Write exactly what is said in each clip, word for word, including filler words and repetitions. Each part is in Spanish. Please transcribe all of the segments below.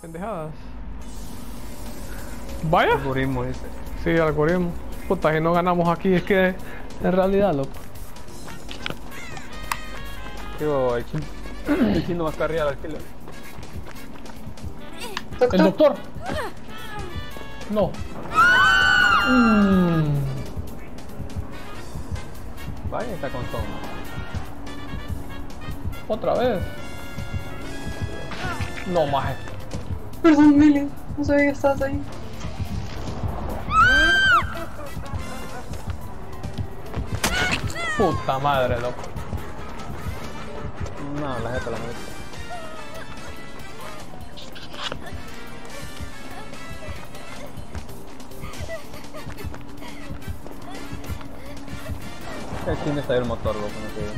pendejadas. Vaya. Algoritmo dice. Sí, algoritmo. Puta, si no ganamos aquí es que en realidad, loco. Digo, el chino, el chino va a carrear al killer. ¿Doctor? ¿El doctor? No. Mm. Vaya, está con todo. Otra vez. No, maje. Perdón, Mili. No sabía que estabas ahí. Puta madre, loco. No, la jeta la meto. El chino está ahí el motor, loco, no te digo.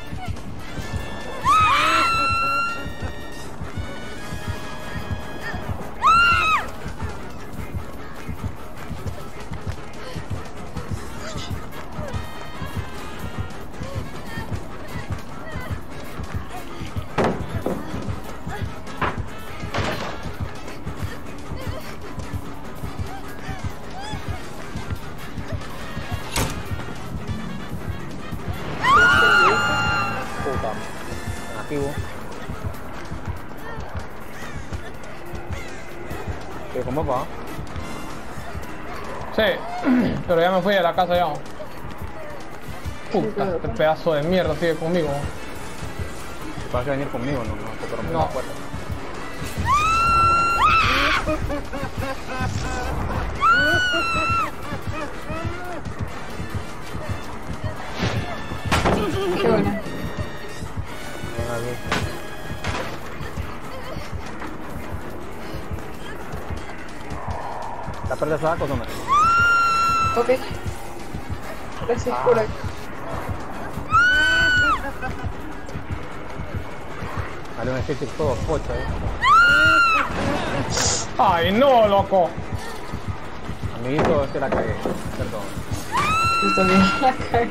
Activo. ¿Cómo va? Sí, pero ya me fui de la casa ya. Puta, este pedazo de mierda sigue conmigo. ¿Vas a venir conmigo? No, no, porque rompe No. la puerta. Qué buena. Venga, bien. ¿La perdes saco o no? Ok. Gracias por ahí. Dale un skate todo pocha, eh. Ay, no, loco. Amiguito, es que la cagué. Perdón. Yo también la cagué.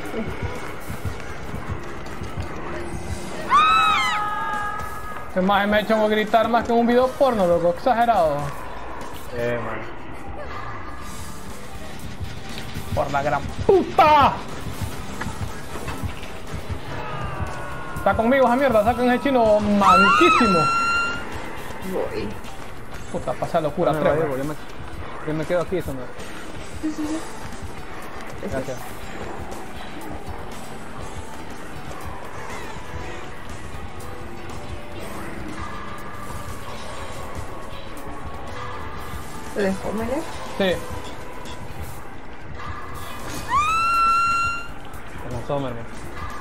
Este maje me ha hecho gritar más que en un video porno, loco. Exagerado. Eh, man. Por la gran puta. Está conmigo esa mierda, sacan ese chino manquísimo. Voy. Puta, pasa locura, Yo me, Trevor. yo, me, yo me quedo aquí, eso no. Sí, sí, sí. Gracias. ¿Te dejó, Mele? Sí. En la sombra, man.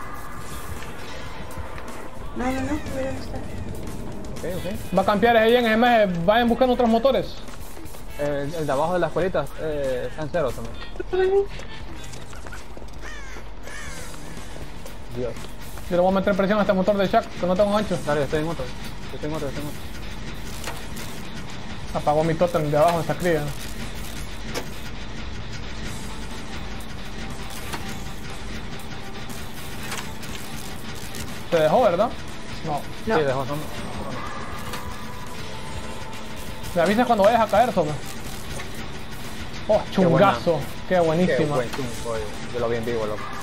No, no, no. Mira, no está. Ok, ok. Va a cambiar ese bien, ese maje. Vayan buscando otros motores. Eh, el, el de abajo de las cueritas eh, está en cero también. Dios. Yo le voy a meter presión a este motor de Shaq, que no tengo ancho. Dale, yo estoy en otro. Yo estoy en otro, yo estoy en otro. Apagó mi tótem de abajo esa cría. ¿Te dejó, verdad? No. No. Sí, dejó sombra. Me avisas cuando vayas a caer, Sombra. Oh, chungazo. Qué, Qué buenísima. buen chungo, oye. Yo lo vi en vivo, loco.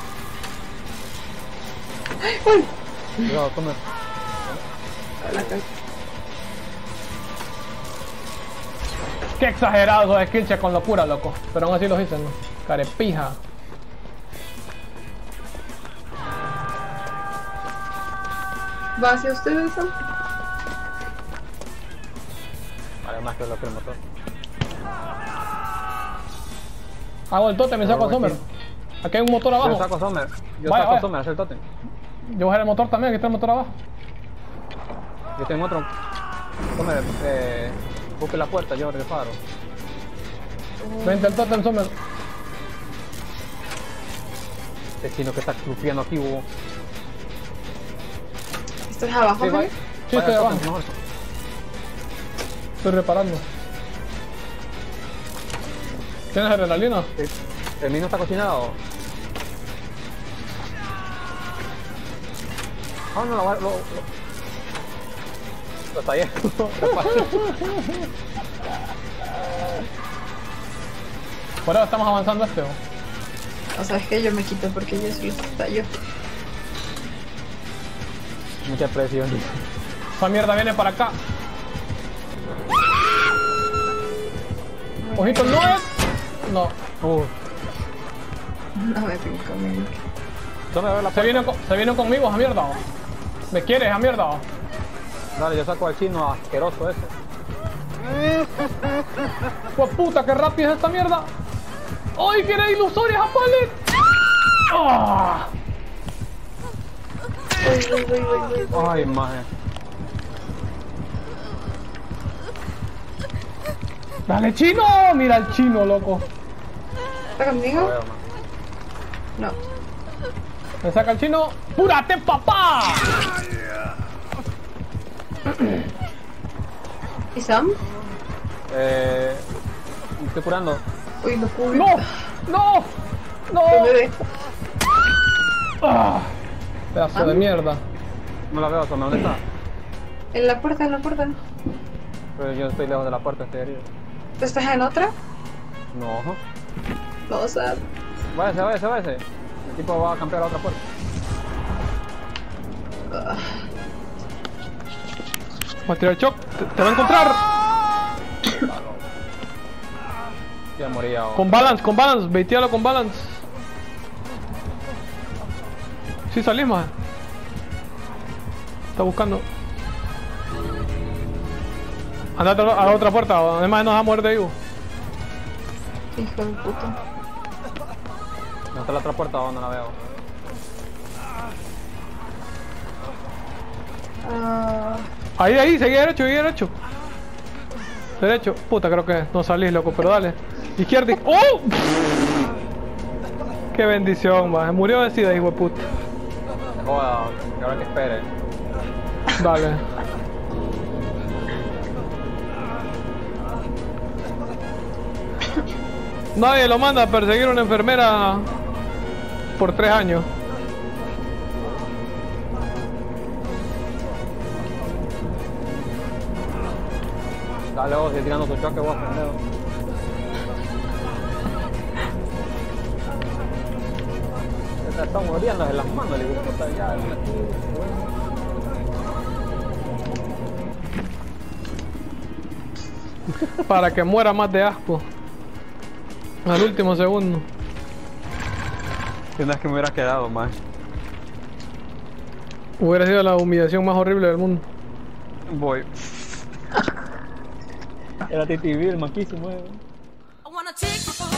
¡Uy! Cuidado, come. La cagué. Qué exagerado esos skillchecks con locura, loco. Pero aún así los hice, ¿no? Carepija. ¿Va hacia ustedes, Sam? Vale, más que lo que el motor. Hago el tótem y saco a Pero, Sommer. Aquí hay un motor Yo abajo. saco a Sommer. Yo Vaya, saco vaya. a Sommer, hacer el totem. Yo voy a hacer el motor también, aquí está el motor abajo. Yo tengo otro. Sommer, eh, busque la puerta, yo abro el faro. Vente el tótem, Sommer. Este chino que está crupiendo aquí, hubo. ¿Estás abajo, Sí, Mele? vaya. Sí, Vaya, estoy abajo. totem, mejor. Estoy reparando. ¿Tienes adrenalina? Sí. El mío no está cocinado. Ah, no, lo, lo, lo, Lo está yendo. Por ahora estamos avanzando este. ¿O? O sea, es que yo me quito porque yo soy yo. Mucha presión. Esa mierda viene para acá. Ojito, no es. No. Uh. No me pico, me ¿Dónde veo la Se viene, se viene conmigo esa mierda. ¿O? ¿Me quieres esa mierda? ¿O? Dale, yo saco al chino asqueroso ese. Pues puta, qué rápido es esta mierda. ¡Ay, que era ilusoria, Japalet! ¡Ah! Uy, uy, uy, uy, uy. Ay, maje. ¡Dale, chino! Mira el chino, loco. ¿Está No conmigo? veo, man. No. Me saca el chino. ¡Púrate, papá! ¿Y Sam? Eh... Me estoy curando. Uy, no pude. ¡No! ¡No! ¡No! ¿Dónde ve? ¡Ah! Pedazo de mierda. No la veo, Sam. ¿Dónde está? En la puerta, en la puerta. Pero yo estoy lejos de la puerta, estoy herido. ¿Tú estás en otra? No. No, o sea. Váyase, váyase, váyase. El tipo va a campear a la otra puerta. Va a tirar el shock. Te, te va a encontrar. Ya moría. Oh. Con balance, con balance. Baitealo con balance. Sí, salís, más. Está buscando. Andate a la otra puerta. Además, nos va a morir de vivo. Hijo de puta. ¿Dónde está la otra puerta? ¿Dónde la veo? Ah. Ahí, ahí, seguí derecho, seguí derecho. Derecho. Puta, creo que no salís, loco, pero dale. Izquierda. ¡Oh! Qué bendición, man. Murió de sida, hijo de puta. Joda, que ahora que espere. Dale. Nadie lo manda a perseguir a una enfermera por tres años. Dale, vos, sigue tirando tu choque, vos, pendejo. Se está muriendo en las manos, le digo, puta, ya. Para que muera más de asco. Al último segundo. Tienes que me hubiera quedado más. Hubiera sido la humillación más horrible del mundo. Voy. Era Titi B, el maquísimo, eh.